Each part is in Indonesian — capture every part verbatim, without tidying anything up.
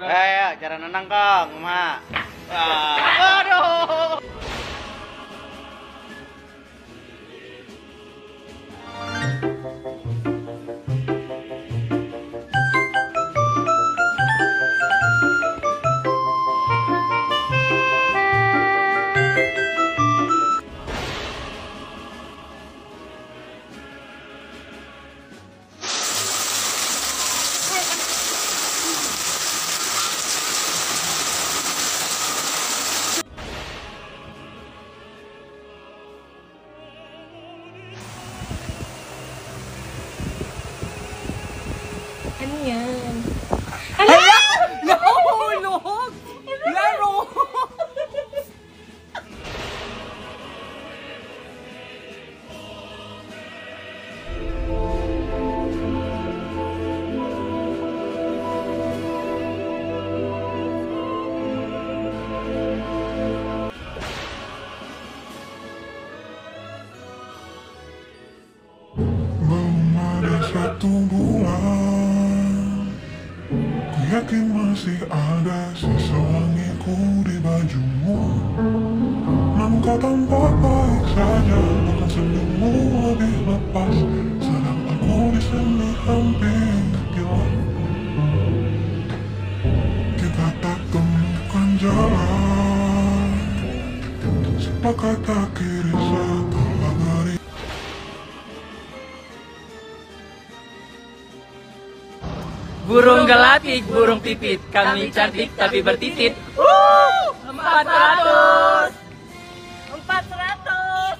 Eh, ya, cara nenang Kang, Mak. Ah, aduh. Ano yan? Ano? Nahulog! Laro! Belum ada satu bulan, ku yakin masih ada sisa wangiku di bajumu. Namun kau tampak baik saja, bahkan senyummu lebih lepas. Sedang aku di sini hampir gila. Kita tak temukan jalan, sepakat akhiri setelah beri. Burung gelatik, burung pipit, kami cantik tapi bertitit. Wuh, empat ratus, empat ratus.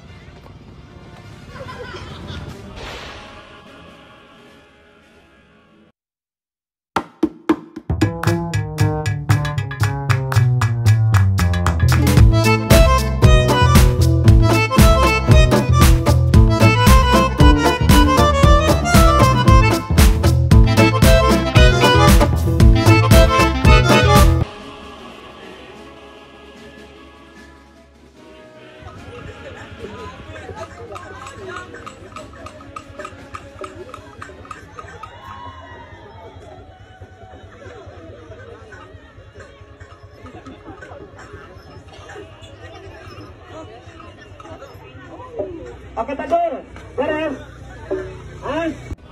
Oke, Tadur, beres. Hah?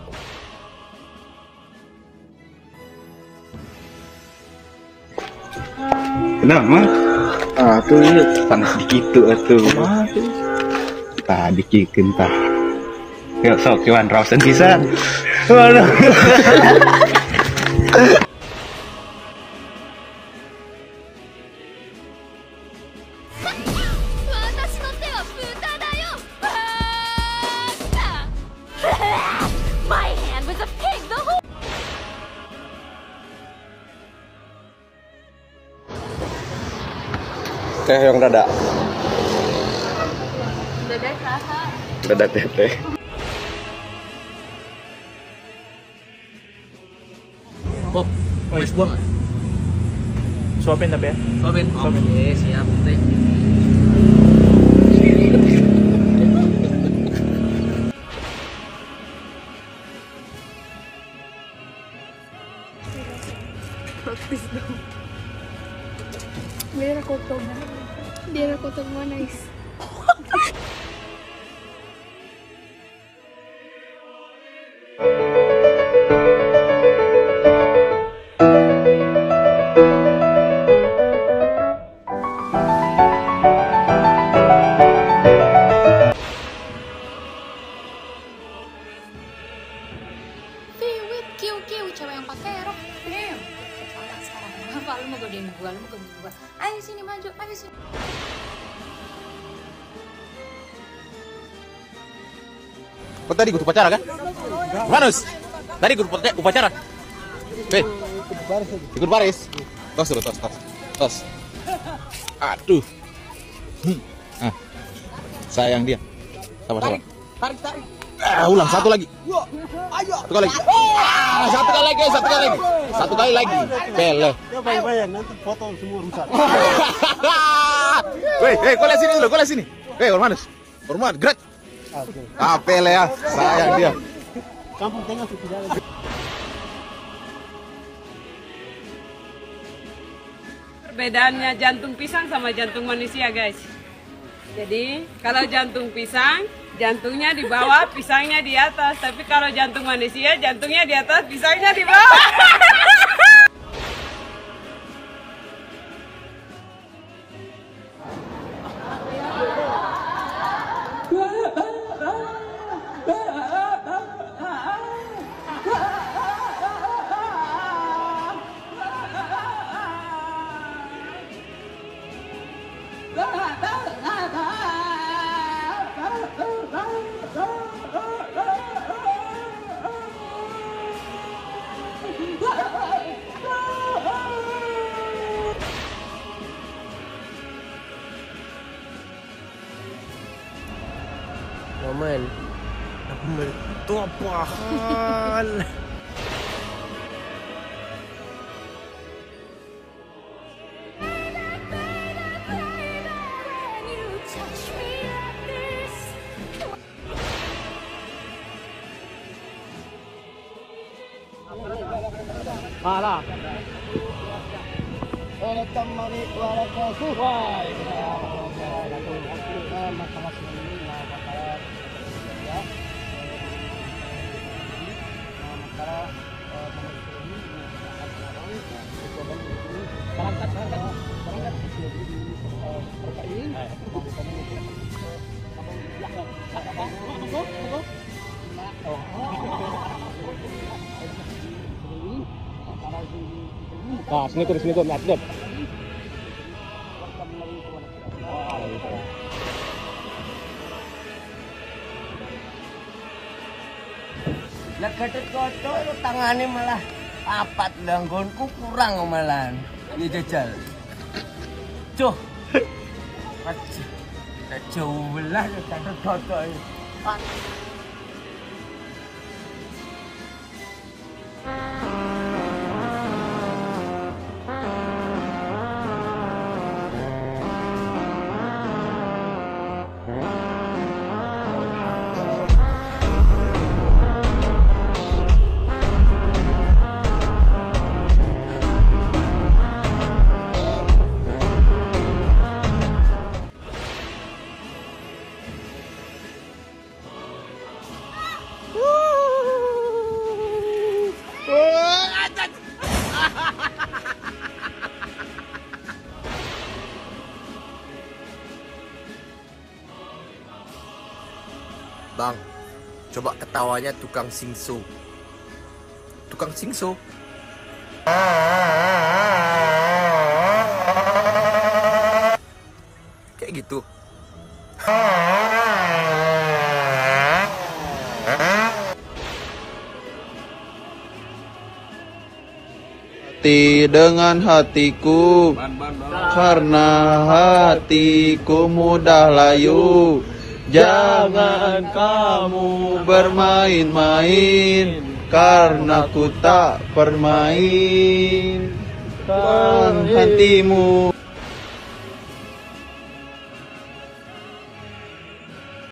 Kenapa? Ah tuh panas dikit tuh atuh. Tah dikikeun tah. Yuk sok cuan raosan pisan. Waduh. 私の手は豚だよ。バーカ My hand was a pig the whole Teh yang dada. Dada saha. Dada teteh. Pop, wis buang. Suapin tapi ya. Soben, oke, siap teh. Praktis dong. Biar aku tau na. Biar aku tau mo nice. Piwit, kiu-kiu, cewek yang pakai rok. Nih, kecuali sekarang. Kenapa lu mau godain gua? Lu mau godain gua? Ayo sini maju, ayo sini. Kok tadi ikut upacara kan? Manus, tadi ikut upa- upacara. Hei, ikut baris. Tos dulu, tos, tos, tos. Aduh. Hmm. Ah, sayang dia. Sabar, sabar. Tarik, tarik. Ah, ulang satu lagi. Satu kali lagi. Ah, satu kali lagi, satu kali lagi. Satu kali lagi. Pele. Ya bayang-bayang nanti foto semua rusak. Weh, hei, kau lihat sini dulu, kau lihat sini. Hei, Ormanus. Orman, gerak. Ah, Pele ya. Sayang dia. Kampung tengah sudah ada. bedanya jantung pisang sama jantung manusia, guys. Jadi kalau jantung pisang, jantungnya di bawah, pisangnya di atas. Tapi kalau jantung manusia, jantungnya di atas, pisangnya di bawah. Momen. Aku itu apa hal? Alah. Nah, sini tuh, sini tuh, lihat, lihat. Lah gadet kocok lu tangane malah papat langgonku kurang malahan. Ya jajal. Cuh. Jauh belah gadet kocok. Bang, coba ketawanya tukang singso. Tukang singso. Kayak gitu. Hati dengan hatiku, karena hatiku mudah layu. Jangan kamu bermain-main, karena ku tak permain. Kan hatimu.